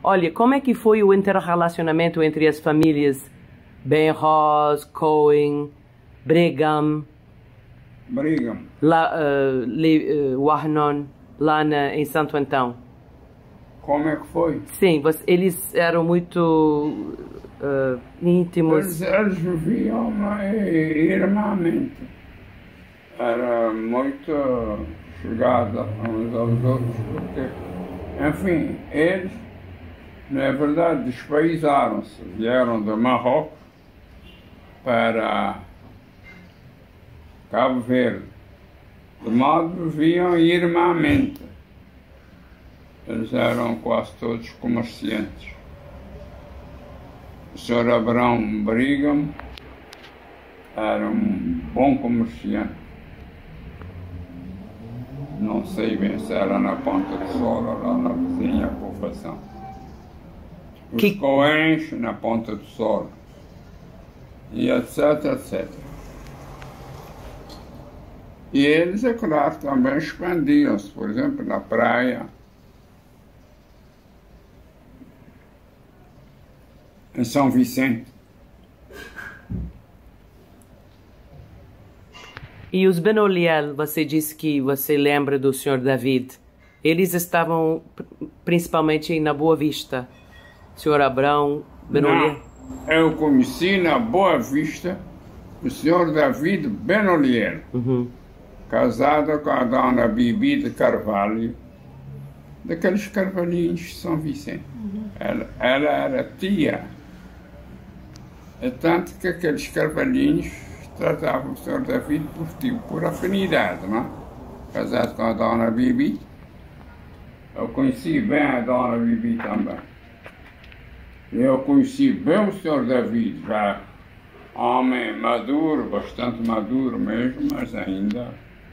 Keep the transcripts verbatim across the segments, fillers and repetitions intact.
Olha, como é que foi o interrelacionamento entre as famílias Ben-Ros, Cohen, Brigham, Brigham, lá, uh, Le, uh, Warnon, lá na, em Santo Antão? Como é que foi? Sim, você, eles eram muito uh, íntimos. Eles, eles viviam irmãmente. Era muito chegada uns aos outros, porque, enfim, eles, na verdade, despaisaram-se, vieram de Marrocos para Cabo Verde, de modo que viviam irmãmente. Eles eram quase todos comerciantes. O senhor Abrão Brigham era um bom comerciante. Não sei bem se era na Ponta do Sol ou lá na vizinha povoação. Os Que... Coens na Ponta do Sol. E etc, etcétera. E eles, é claro, também expandiam-se. Por exemplo, na praia, em São Vicente. E os Benoliel, você disse que você lembra do senhor David. Eles estavam principalmente na Boa Vista. senhor Abrão Benoliel? Não, eu conheci na Boa Vista o senhor David Benoliel, uhum. casado com a dona Bibi de Carvalho, daqueles carvalhinhos de São Vicente. Uhum. Ela, ela era tia. É tanto que aqueles carvalhinhos tratavam o senhor David por tio, por afinidade, não é? Casado com a dona Bibi. Eu conheci bem a dona Bibi também. Eu conheci bem o senhor David, já homem maduro, bastante maduro mesmo, mas ainda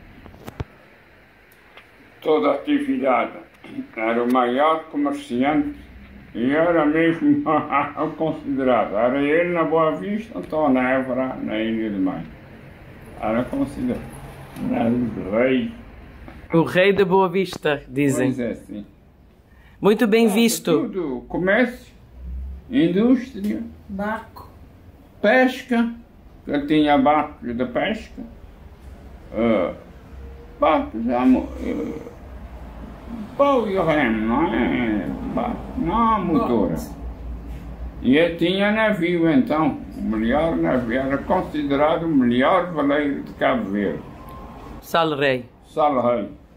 toda atividade. Era o maior comerciante e era mesmo considerado. Era ele na Boa Vista, então na Évora, na Ilha de Maio. Era considerado. Era o rei. O rei da Boa Vista, dizem. Pois é, sim. Muito bem ah, visto. Tudo, comércio, indústria, barco, pesca, ele tinha barcos de pesca, uh, barcos, uh, pau e remo, não é? Barco, não há motor. E ele tinha navio, então, o melhor navio, era considerado o melhor veleiro de Cabo Verde. Sal Rei. Sal Rei.